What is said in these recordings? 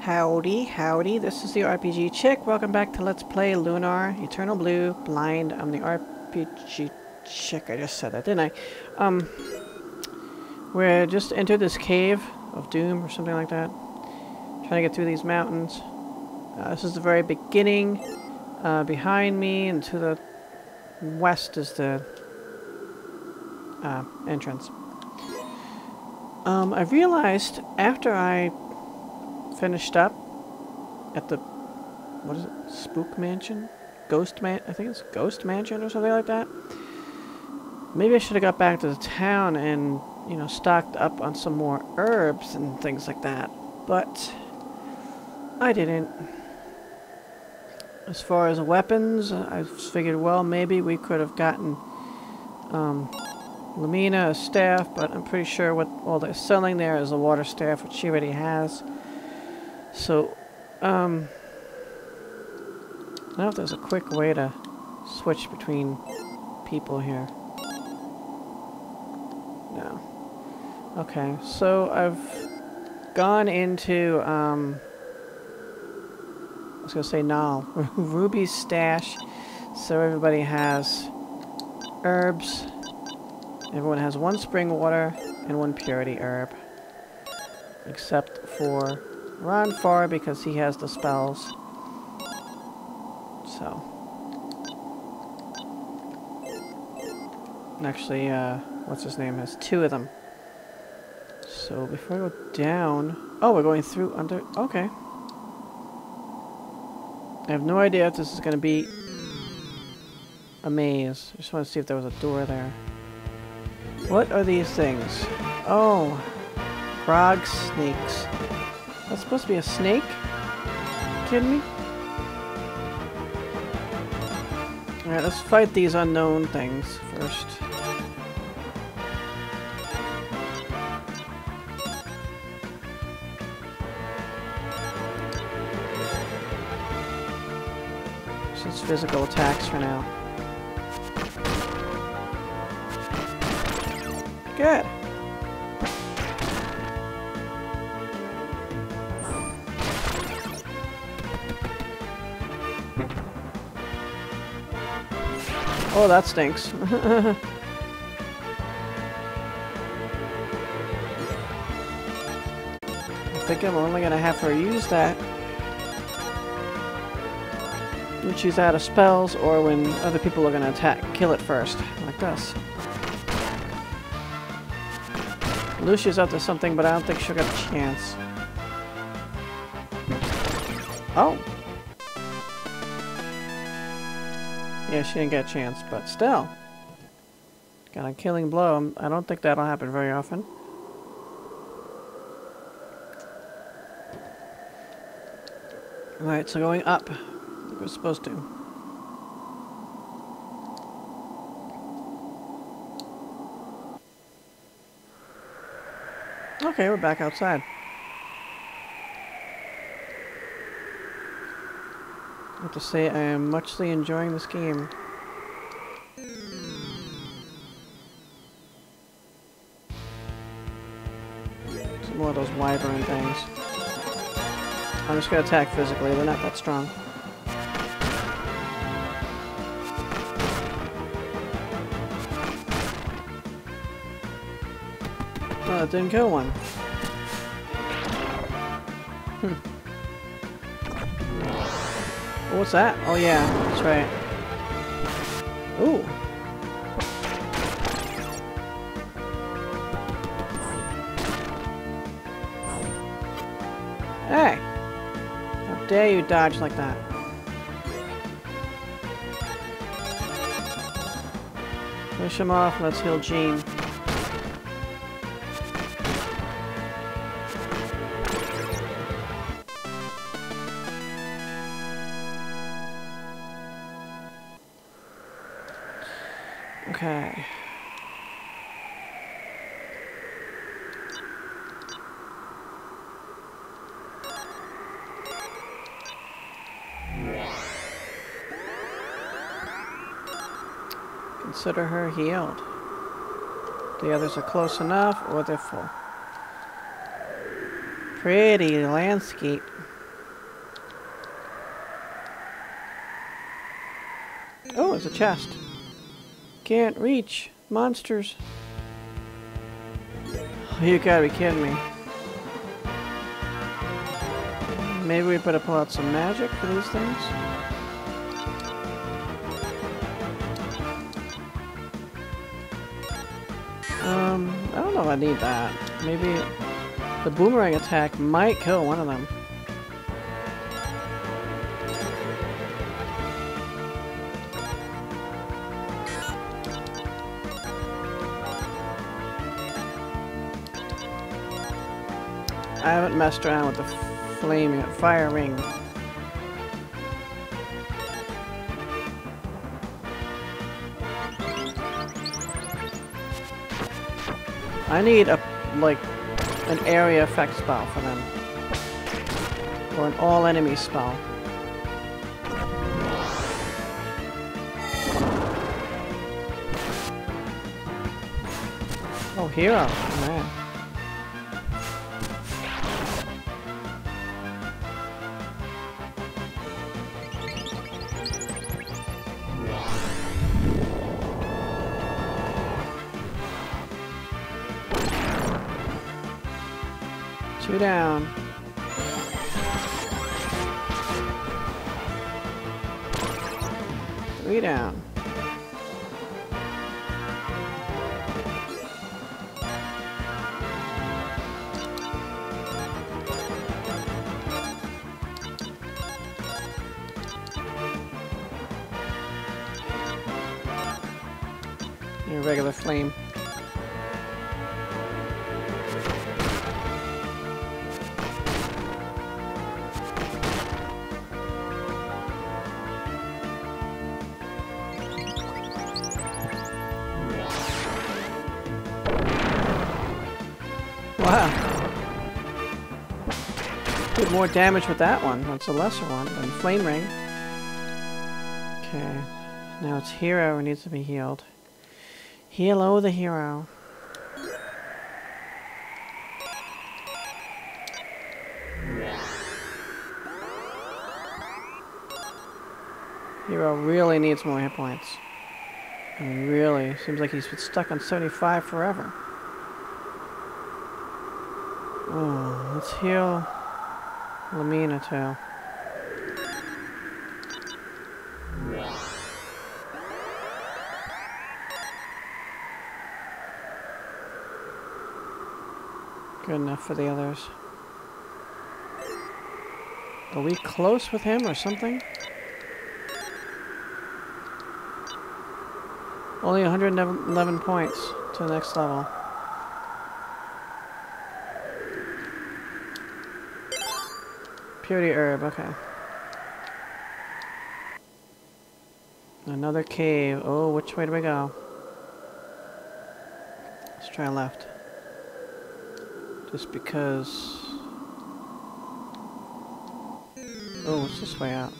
Howdy, howdy, this is the RPG Chick. Welcome back to Let's Play Lunar, Eternal Blue, Blind. I'm the RPG Chick. I just said that, didn't I? We just entered this cave of doom or something like that. Trying to get through these mountains. This is the very beginning. Behind me and to the west is the entrance. I realized after I finished up at the, what is it, Spook Mansion? I think it's Ghost Mansion or something like that. Maybe I should have got back to the town and, you know, stocked up on some more herbs and things like that. But I didn't. As far as weapons, I figured, well, maybe we could have gotten Lamina a staff, but I'm pretty sure what all they're selling there is a water staff, which she already has. So, I don't know if there's a quick way to switch between people here. No. Okay, so I've gone into, I was going to say Nal, Ruby's stash. So everybody has herbs. Everyone has one spring water and one purity herb. Except for Ron Farr, because he has the spells. So. Actually, what's his name has two of them. So before I go down... Oh, we're going through under... Okay. I have no idea if this is going to be a maze. I just want to see if there was a door there. What are these things? Oh. Frog snakes. That's supposed to be a snake? You kidding me? Alright, let's fight these unknown things first. Just physical attacks for now. Good. Oh, that stinks. I think I'm only gonna have her use that when she's out of spells or when other people are gonna kill it first, like this. Lucia's up to something, but I don't think she'll get a chance. Oh! Yeah, she didn't get a chance, but still. Got a killing blow. I don't think that'll happen very often. Alright, so going up. Like we're supposed to. Okay, we're back outside. I have to say, I am muchly enjoying this game. Some more of those wyvern things. I'm just gonna attack physically, they're not that strong. Oh, that didn't kill one. What's that? Oh yeah, that's right. Ooh. Hey! How dare you dodge like that? Push him off, let's heal Jean. Okay. Consider her healed. The others are close enough, or they're full. Pretty landscape. there's a chest. Can't reach. Monsters. Oh, you gotta be kidding me. Maybe we better pull out some magic for these things? I don't know if I need that. Maybe the boomerang attack might kill one of them. I haven't messed around with the flaming fire ring. I need a an area effect spell for them, or an all enemy spell. Oh, hero, man. Two down. Three down. Your regular flame. Wow. Did more damage with that one. That's a lesser one than Flame Ring. Okay. Now it's Hero who needs to be healed. Hello, the hero. Hero really needs more hit points. I mean, really. Seems like he's been stuck on 75 forever. Oh, let's heal Lamina too. Good enough for the others. Are we close with him or something? Only 111 points to the next level. Purity herb, okay. Another cave. Oh, which way do we go? Let's try left. Just because... Oh, what's this way out?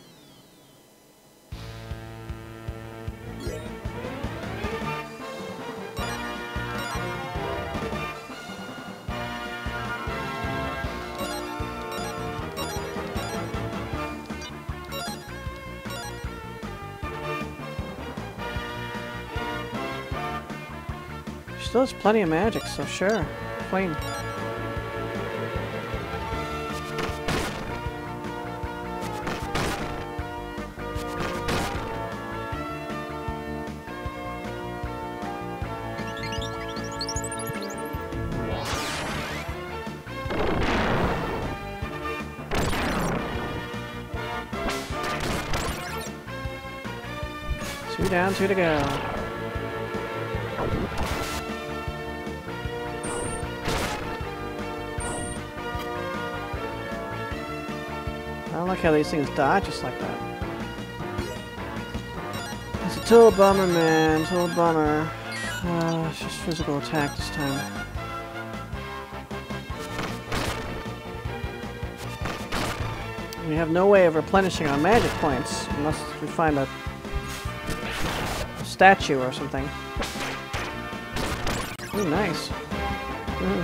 Still has plenty of magic, so sure. Flame. Two down, two to go. I don't like how these things die just like that. It's a total bummer, man. Total bummer. It's just physical attack this time. We have no way of replenishing our magic points unless we find a statue or something. Ooh, nice. Ooh.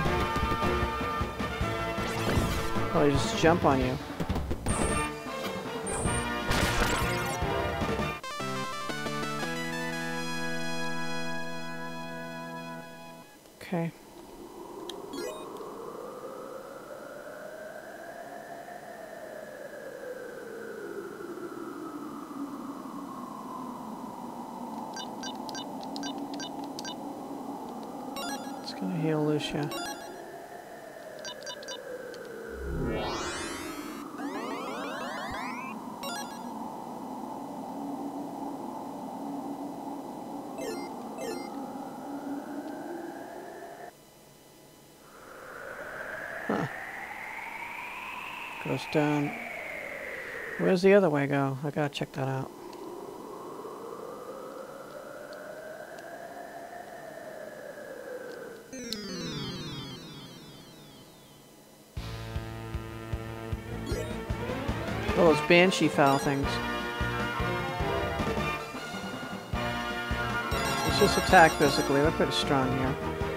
Oh, they just jump on you. Okay. It's gonna heal Lucia. Huh. Goes down. Where's the other way go? I gotta check that out. Oh, those banshee foul things. Let's just attack physically. They're pretty strong here.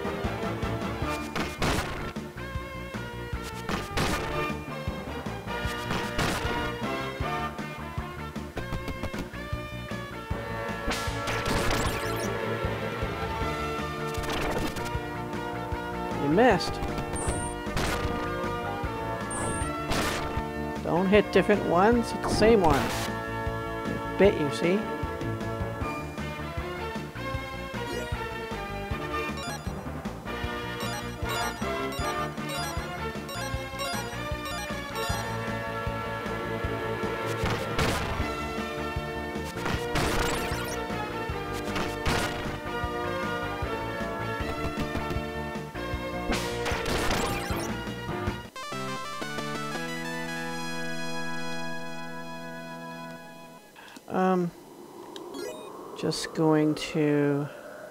You missed. Don't hit different ones, hit the same one. Bit you, see? Just going to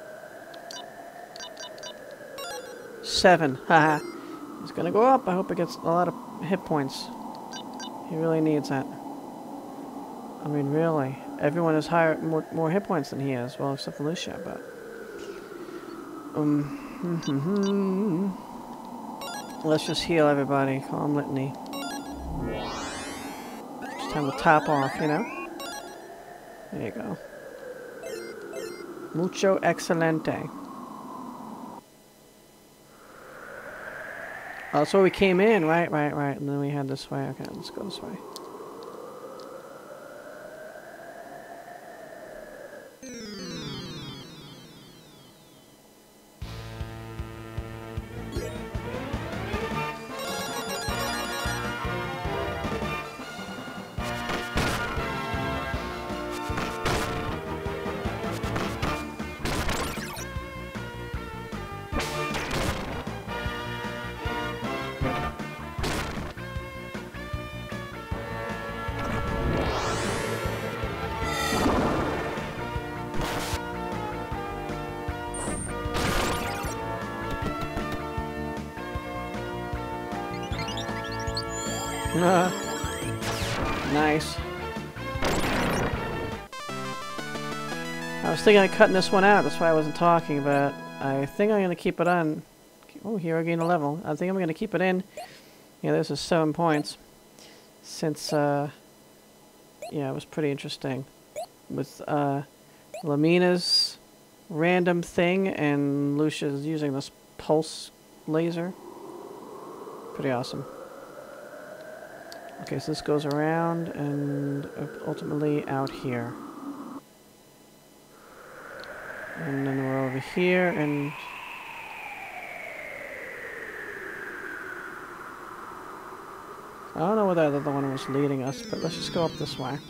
7. Haha. He's gonna go up. I hope it gets a lot of hit points. He really needs that. I mean, really. Everyone has more hit points than he has. Well, except for Lucia, but... Let's just heal everybody. Calm litany. It's time to top off, you know? There you go. Mucho excelente. Oh, that's where we came in. Right. And then we head this way. Okay, let's go this way. Nice. I was thinking of cutting this one out, that's why I wasn't talking, but I think I'm going to keep it on. Oh, here I gained a level. I think I'm going to keep it in. Yeah, this is 7 points. Since, yeah, it was pretty interesting. With, Lamina's random thing and Lucia's using this pulse laser. Pretty awesome. Okay, so this goes around and ultimately out here. And then we're over here and... I don't know where that other one was leading us, but let's just go up this way.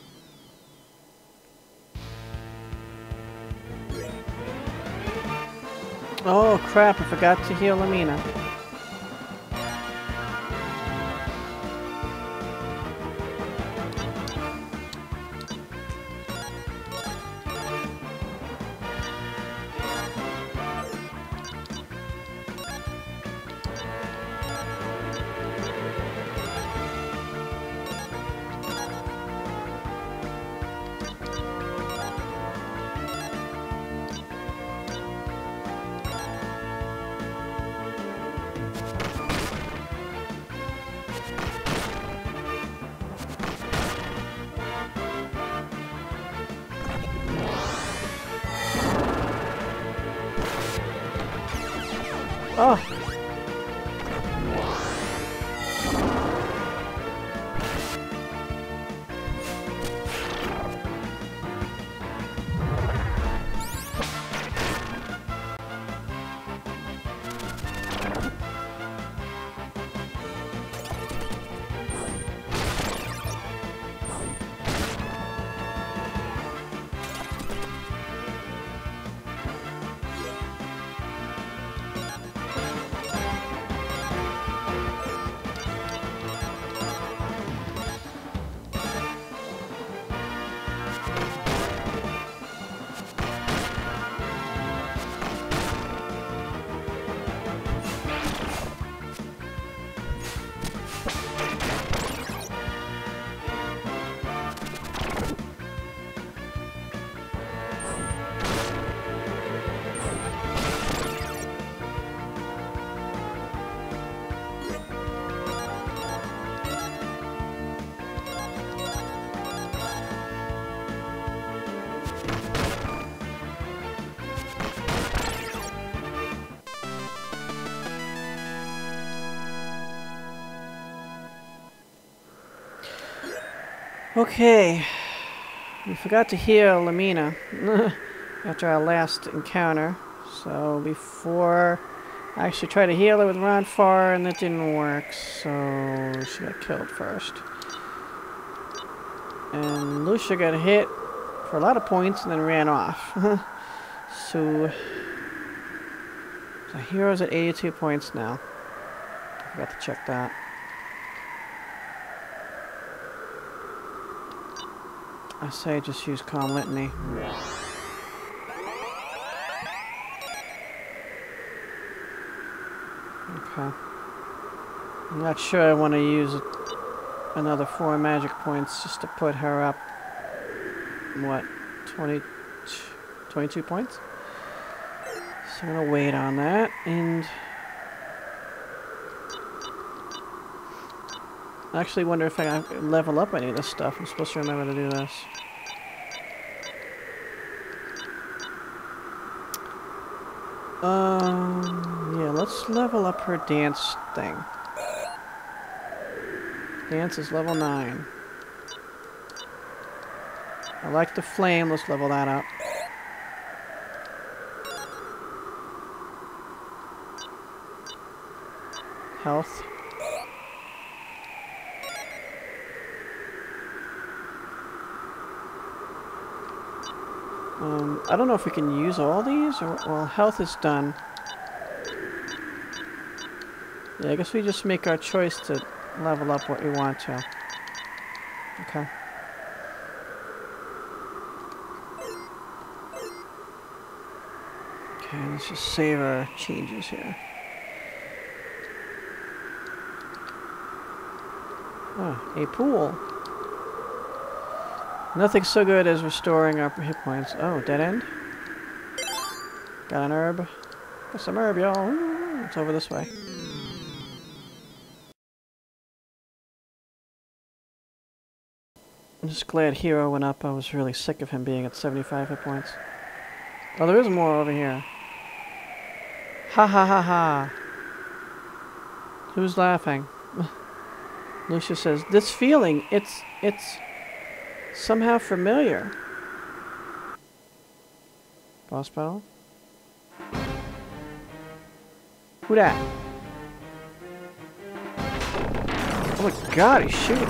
Oh crap, I forgot to heal Lamina. Oh! Okay, we forgot to heal Lamina after our last encounter. So before I actually tried to heal her with Ronfar and that didn't work, so she got killed first. And Lucia got hit for a lot of points and then ran off. So hero's at 82 points now. I forgot to check that. I say just use Calm Litany. Okay. I'm not sure I want to use another 4 magic points just to put her up, what, 22 points? So I'm going to wait on that, and I actually wonder if I can level up any of this stuff. I'm supposed to remember to do this. Yeah, let's level up her dance thing. Dance is level 9. I like the flame, let's level that up. Health. I don't know if we can use all these, or, well, health is done. Yeah, I guess we just make our choice to level up what we want to. Okay. Okay, let's just save our changes here. Oh, a pool. Nothing so good as restoring our hit points. Oh, dead end? Got an herb. Got some herb, y'all. It's over this way. I'm just glad Hero went up. I was really sick of him being at 75 hit points. Oh, there is more over here. Ha ha ha ha. Who's laughing? Lucia says, this feeling, it's somehow familiar. Boss battle? Who that? Oh my god, he's shooting.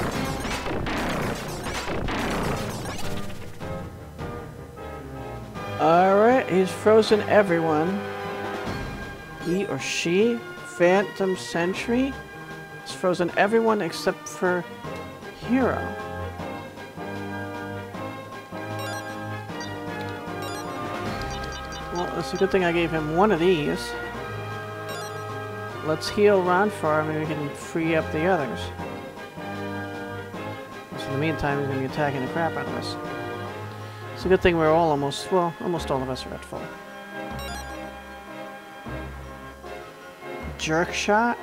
Alright, he's frozen everyone. He or she, Phantom Sentry, has frozen everyone except for Hero. Well, it's a good thing I gave him one of these. Let's heal Ronfar, maybe we can free up the others. So in the meantime, he's going to be attacking the crap out of us. It's a good thing we're all almost, well, almost all of us are at full. Jerk shot?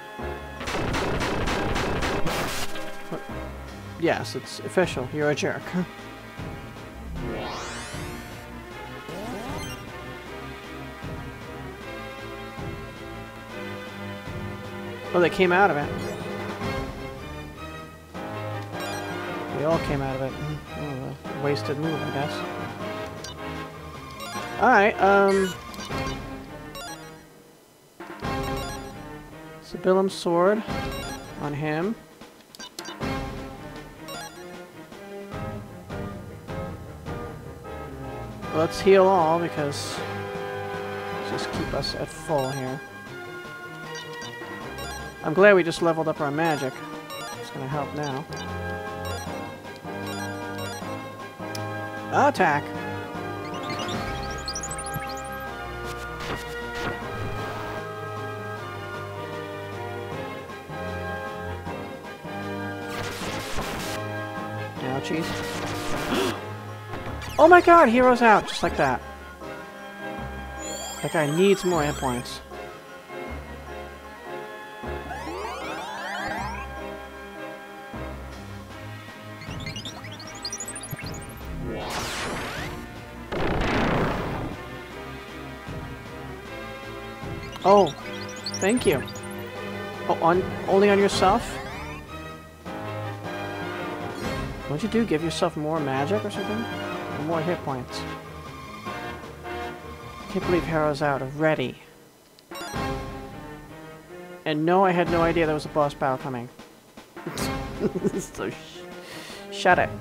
What? Yes, it's official. You're a jerk. Oh, they came out of it. They all came out of it. Oh, a wasted move, I guess. Alright, Sibyllum's sword on him. Let's heal all because just keep us at full here. I'm glad we just leveled up our magic. It's gonna help now. Attack! Ouchies. Oh my god, hero's out, just like that. That guy needs more hit points. Oh, thank you. Oh, only on yourself? What'd you do? Give yourself more magic or something? Or more hit points? Can't believe Harrow's out already. And no, I had no idea there was a boss battle coming. So shut it.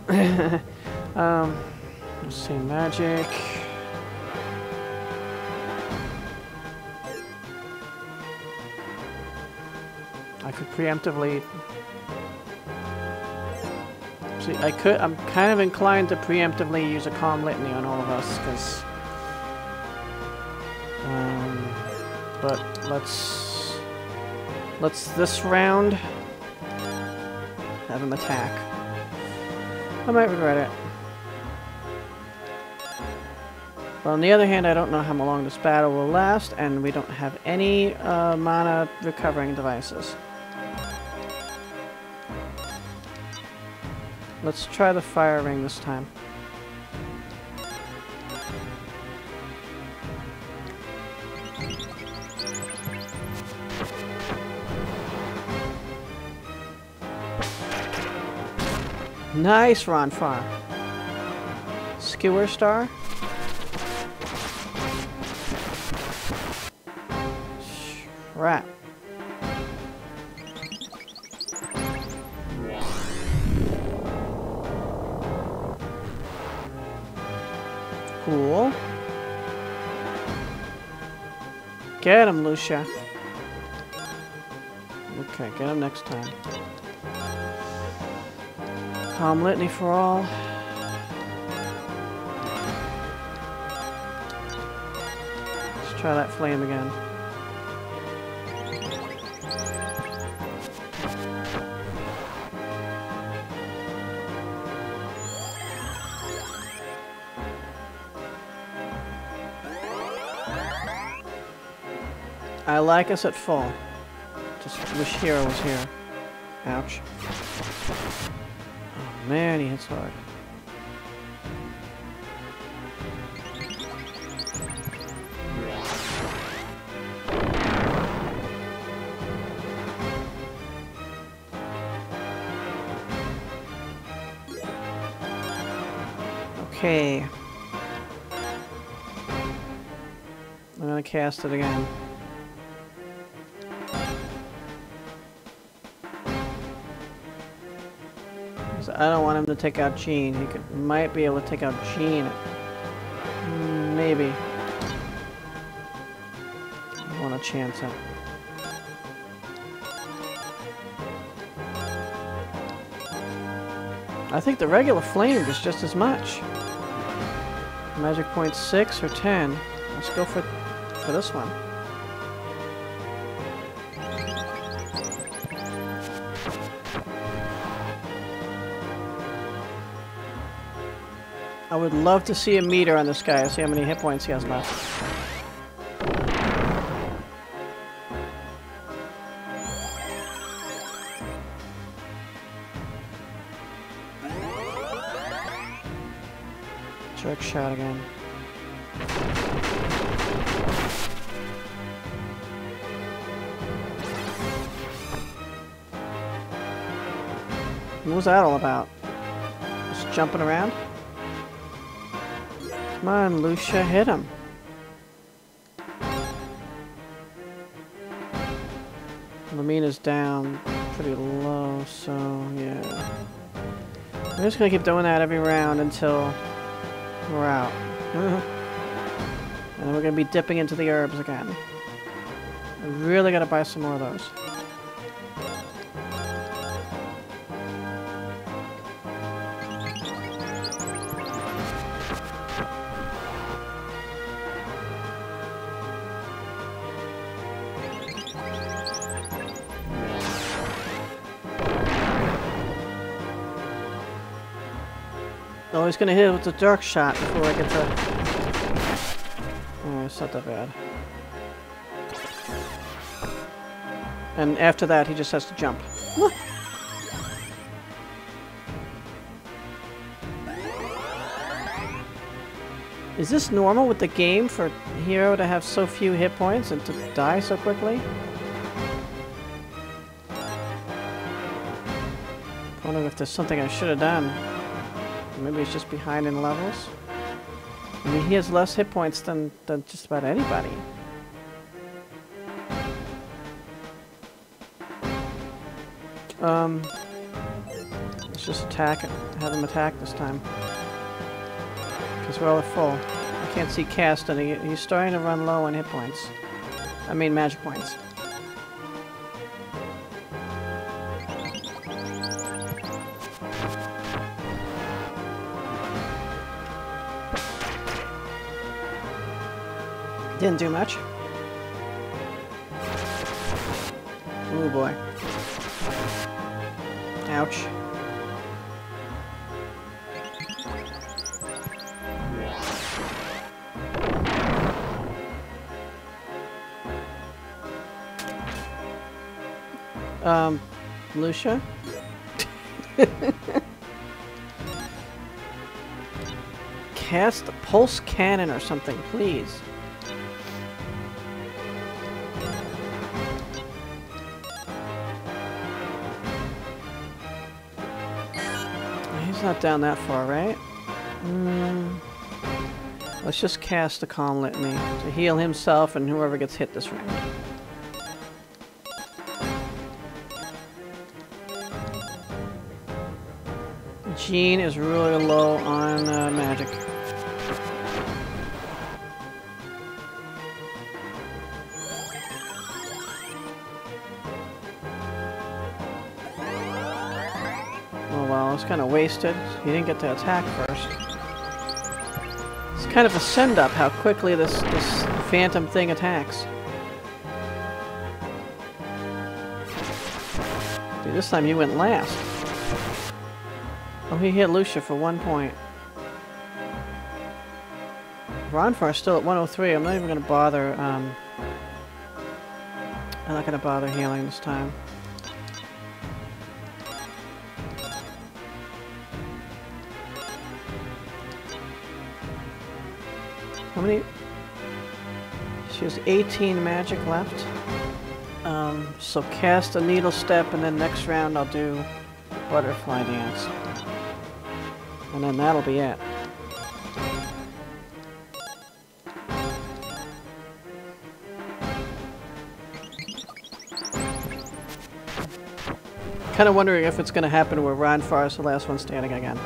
Let's see, magic. I could preemptively... See, I'm kind of inclined to preemptively use a Calm Litany on all of us, because... but let's this round have him attack. I might regret it. But on the other hand, I don't know how long this battle will last, and we don't have any mana recovering devices. Let's try the fire ring this time. Nice, Ronfar. Skewer Star. Crap. Cool. Get him, Lucia. Okay, get him next time. Calm Litany for all. Let's try that flame again. I like us at full. Just wish Hero was here. Ouch. Oh man, he hits hard. Okay. I'm gonna cast it again. I don't want him to take out Jean. He might be able to take out Jean. Maybe. I want to chance it. I think the regular flame is just as much. Magic point 6 or 10. Let's go for this one. I would love to see a meter on this guy, see how many hit points he has left. Jerk shot again. What was that all about? Just jumping around? Come on, Lucia, hit him. Lamina's down pretty low, so yeah. We're just gonna keep doing that every round until we're out. And then we're gonna be dipping into the herbs again. I really gotta buy some more of those. Oh, he's gonna hit it with the dark shot before I get to... Oh, it's not that bad. And after that, he just has to jump. Is this normal with the game for Hero to have so few hit points and to die so quickly? I wonder if there's something I should have done. Maybe it's just behind in levels. I mean, he has less hit points than just about anybody. Let's just attack it. Have him attack this time. Because we're all at full. I can't see cast any. He's starting to run low on hit points. I mean magic points. Didn't do much. Oh boy. Ouch. Lucia? Cast a pulse cannon or something, please. He's not down that far, right? Let's just cast the Calm Litany to heal himself and whoever gets hit this round. Jean is really low on magic. Oh well, it's kind of wasted. He didn't get to attack first. It's kind of a send-up how quickly this phantom thing attacks. Dude, this time he went last. Oh, he hit Lucia for 1 point. Ronfar's still at 103. I'm not even going to bother, I'm not going to bother healing this time. How many? She has 18 magic left. So cast a needle step and then next round I'll do butterfly dance. And then that'll be it. Kind of wondering if it's going to happen where Ronfar is the last one standing again.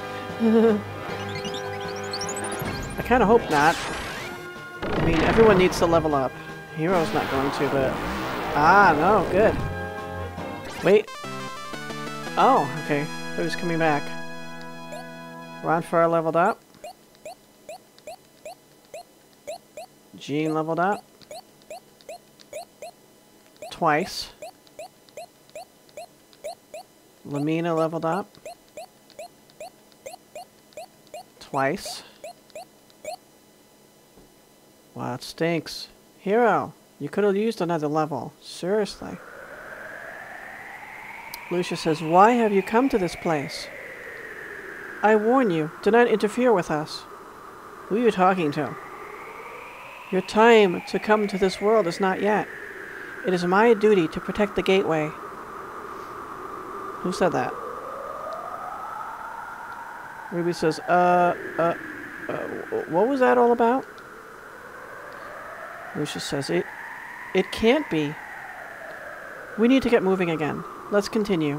I kind of hope not. I mean, everyone needs to level up. Hero's not going to, but... Ah, no, good. Wait. Oh, okay. Thought he was coming back. Ronfar leveled up. Jean leveled up. Twice. Lamina leveled up. Twice. Wow, it stinks. Hero, you could have used another level. Seriously. Lucia says, "Why have you come to this place? I warn you, do not interfere with us." Who are you talking to? Your time to come to this world is not yet. It is my duty to protect the gateway. Who said that? Ruby says, what was that all about? Lucius says, it can't be. We need to get moving again. Let's continue.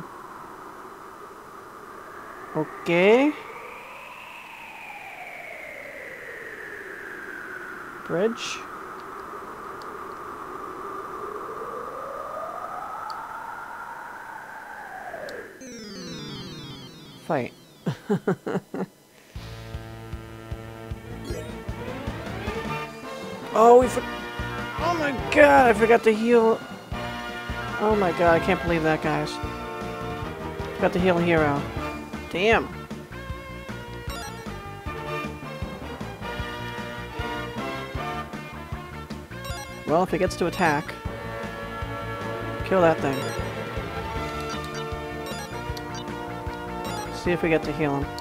Okay. Bridge. Fight. Oh, oh my god, I forgot to heal. Oh my god, I can't believe that, guys. Forgot to heal a hero. Damn. Well, if he gets to attack, kill that thing. See if we get to heal him.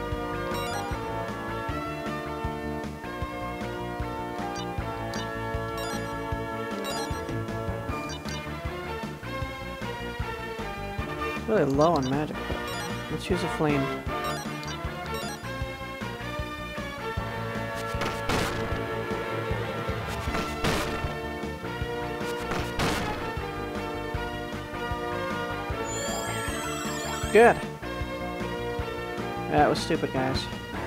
Really low on magic, but let's use a flame. Good. That was stupid, guys.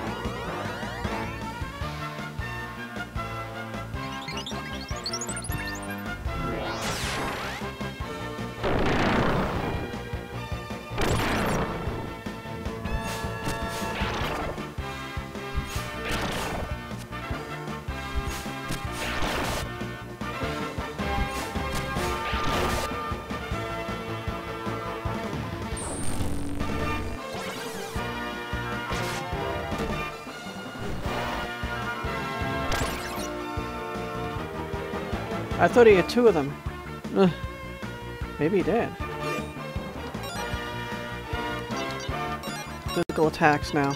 I thought he had two of them. Ugh. Maybe he did. Physical attacks now.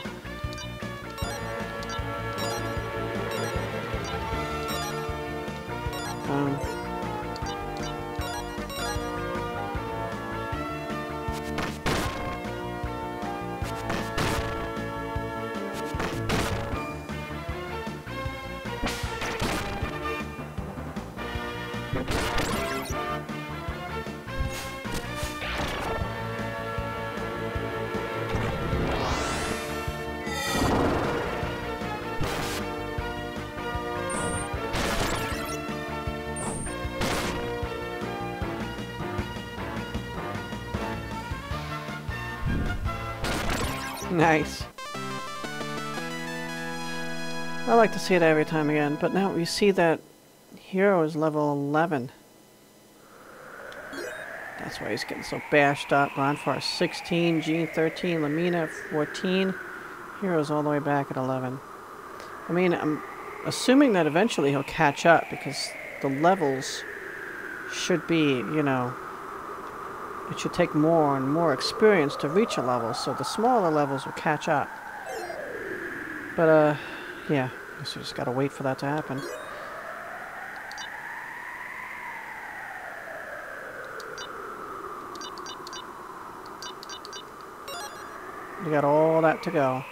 Nice. I like to see it every time again, but now we see that hero is level 11. That's why he's getting so bashed up. Ronfar 16, Jean 13, Lamina 14. Hero's all the way back at 11. I mean, I'm assuming that eventually he'll catch up because the levels should be, you know, it should take more and more experience to reach a level, so the smaller levels will catch up. But, yeah, I guess we just gotta wait for that to happen. We got all that to go.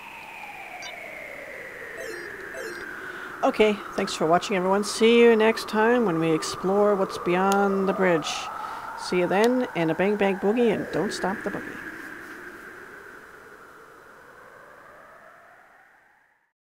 Okay, thanks for watching, everyone. See you next time when we explore what's beyond the bridge. See you then, and a bang bang boogie, and don't stop the boogie.